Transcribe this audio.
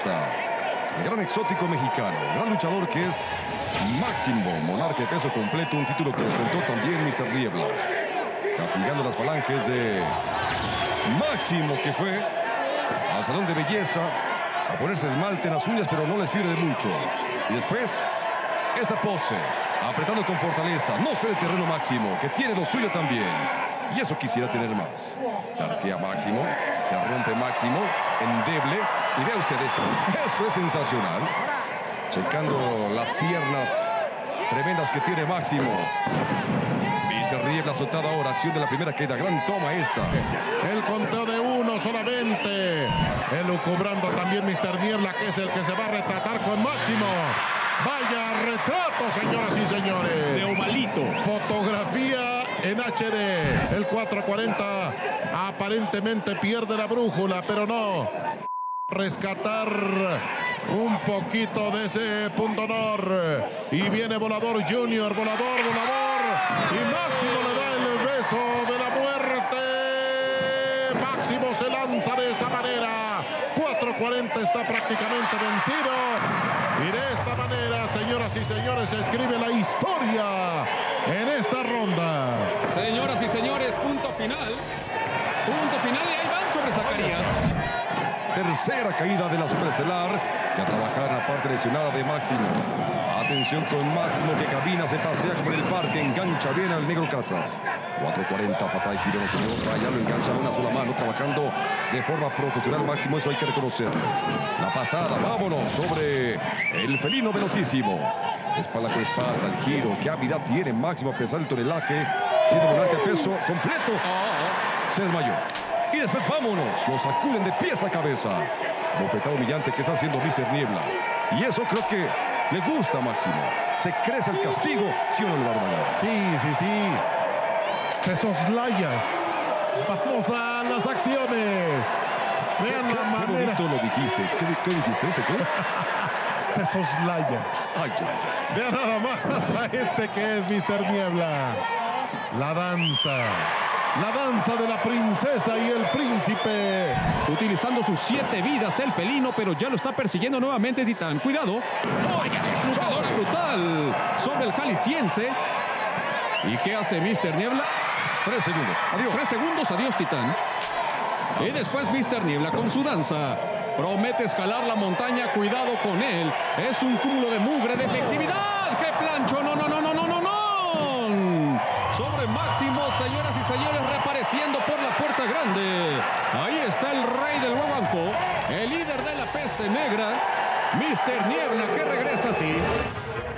está el gran exótico mexicano, gran luchador que es Máximo, monarca de peso completo, un título que ostentó también Mr. Niebla. Castigando las falanges de Máximo, que fue al salón de belleza a ponerse esmalte en las uñas, pero no le sirve de mucho. Y después, esta pose, apretando con fortaleza, no se de terreno Máximo, que tiene lo suyo también. Y eso quisiera tener más. Se arquea Máximo, se rompe Máximo, endeble. Y vea usted esto. Esto es sensacional. Checando las piernas tremendas que tiene Máximo. Mr. Niebla soltada ahora. Acción de la primera caída. Gran toma esta. El conteo de 1 solamente. Elucubrando también Mr. Niebla, que es el que se va a retratar con Máximo. Vaya retrato, señoras y señores. De ovalito. Fotografía en HD. El 440 aparentemente pierde la brújula, pero no. Rescatar un poquito de ese punto honor. Y viene Volador Junior. Volador. Y Máximo le da el beso de la muerte. Máximo se lanza de esta manera. 440 está prácticamente vencido. Y de esta manera, señoras y señores, se escribe la historia en esta ronda. Señoras y señores, punto final. Punto final y ahí van sobre Zacarías. Tercera caída de la superestelar, que a trabajar en la parte lesionada de Máximo. Atención con Máximo, que camina, se pasea como en el parque, engancha bien al negro Casas. 440, patada y giro, no se logra, ya lo engancha a una sola mano, trabajando de forma profesional Máximo, eso hay que reconocerlo. La pasada, vámonos, sobre el felino velocísimo. Espalda con espalda, el giro, qué habilidad tiene Máximo a pesar del tonelaje, siendo monarca de peso completo. Se desmayó. Y después vámonos, lo sacuden de pies a cabeza. Bofetada humillante que está haciendo Mr. Niebla. Y eso creo que le gusta a Máximo. Se crece el castigo, ¿sí o no le va a dar? Sí. Se soslaya. Vamos a las acciones. Vean la manera. Qué bonito lo dijiste. ¿Qué dijiste? ¿Ese qué? Se soslaya. Ay. Vean nada más a este que es Mr. Niebla. La danza. La danza de la princesa y el príncipe. Utilizando sus 7 vidas el felino, pero ya lo está persiguiendo nuevamente Titán. Cuidado. ¡Vaya desnudadora brutal! Sobre el jalisciense. ¿Y qué hace Mr. Niebla? 3 segundos. Adiós. 3 segundos. Adiós, Titán. Y después Mr. Niebla con su danza. Promete escalar la montaña. Cuidado con él. Es un cúmulo de mugre, de efectividad. ¡Qué plancho! No. Sobre Máximo, señoras y señores, reapareciendo por la puerta grande. Ahí está el rey del Huehuanco, el líder de la peste negra, Mr. Niebla, que regresa así.